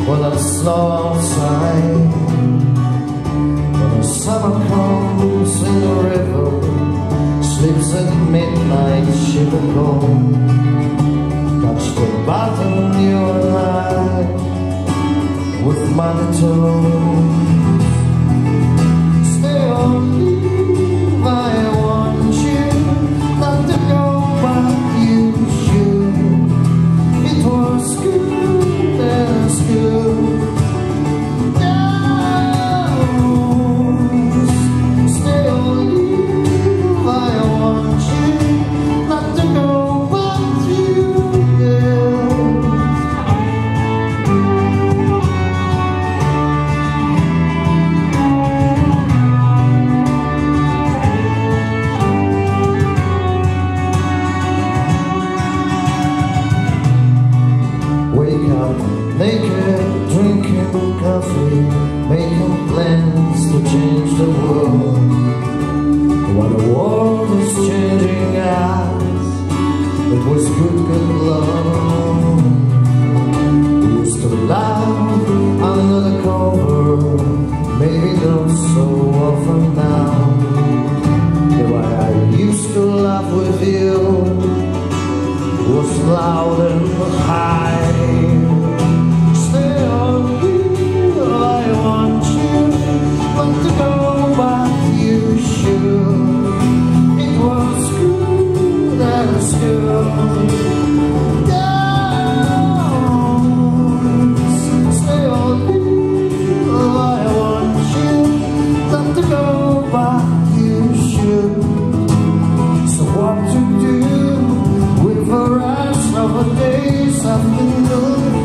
when it's snow outside, when the summer comes in the river, sleeps at midnight, ship and home. Touch the bottom, you and I, with muddy toes. Stay on, leave, I want you not to go, but you should. It was good as good. Stay on, leave, I want you not to go, but you did. Wake up naked, drinking coffee, making plans to change the world. While the world is changing us, it was good love. We used to laugh under the cover, maybe not so often now. The way I used to laugh with you was loud and high. Stay on, I want you not to go, but you should. It was good as good. Stay on, I want you not to go, but you should. So what to do with the rest of the days afternoon?